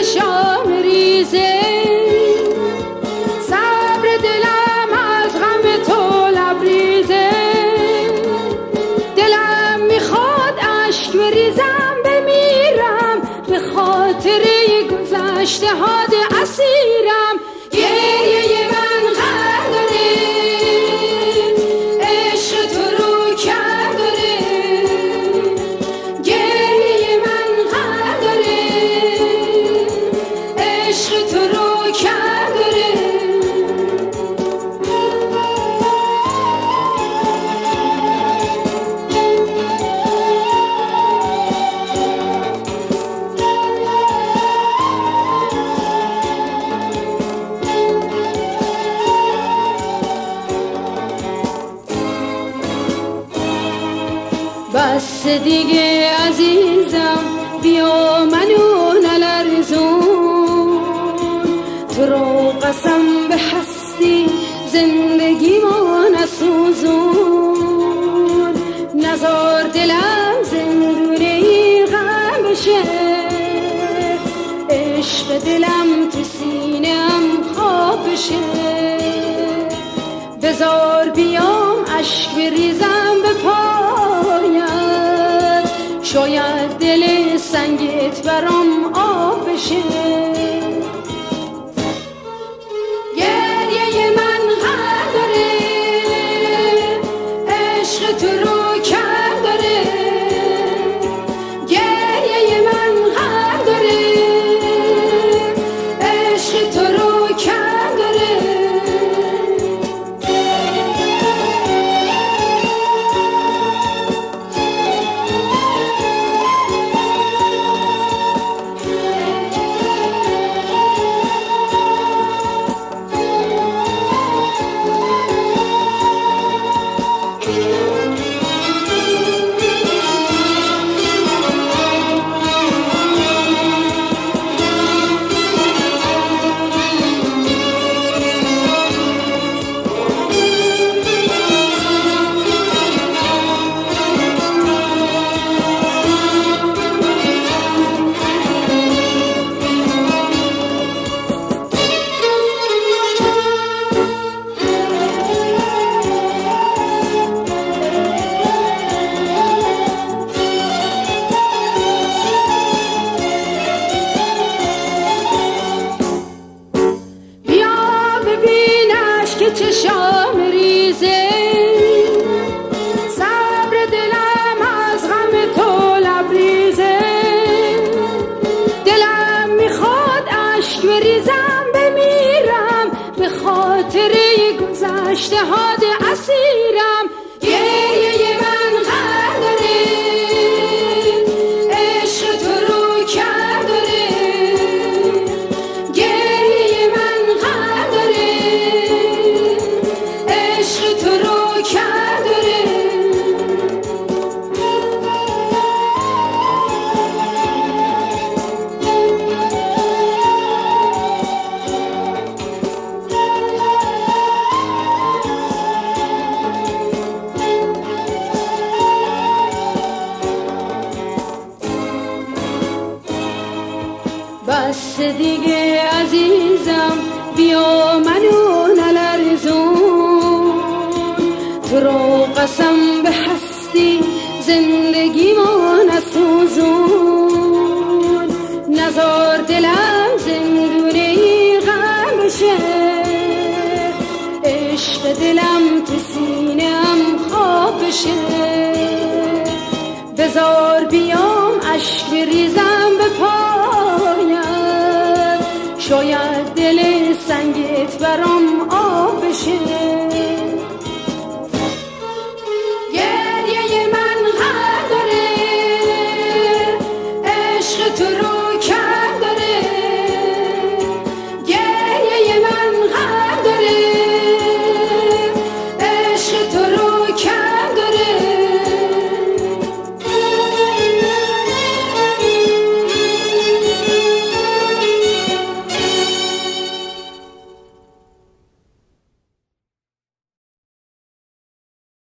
چشام ریزه، صبر دلم از غم تو لبریزه. دلم میخواد اشک بریزم بمیرم، به خاطر گذشته هات اسیرم. گریه من غم داره، عشق تو رو کم داره. گریه من غم داره، عشق تو رو کم داره. بس دیگه عزیزم، بیا منو نلرزون. تو رو قسم به هستی زندگی ما نسوزون. نزار دلم زندونه غم بشه، عشق دلم تو سینه‌ام خواب بشه. بذار بیام اشک بریزم به پایت، شاید دل سنگت برام آب بشه. گریه من غم داره، عشق تو رو کم داره. گریه من غم داره، عشق تو رو کم داره. چشام ریزه، صبر دلم از غم تو لبریزه. دلم میخواد اشک بریزم بمیرم، به خاطر گذشته هات اسیرم. گریه من غم داره، عشق تو رو کم داره. گریه من غم داره، عشق تو رو کم داره. بس دیگه عزیزم، بیا منو نلرزون. تو رو قسم به هستی زندگی ما نسوزون. نزار دلم زندونه غم بشه، عشق دلم تو سینه‌ام خواب بشه. بذار بیام اشک بریزم به پایت، شاید دل سنگت برام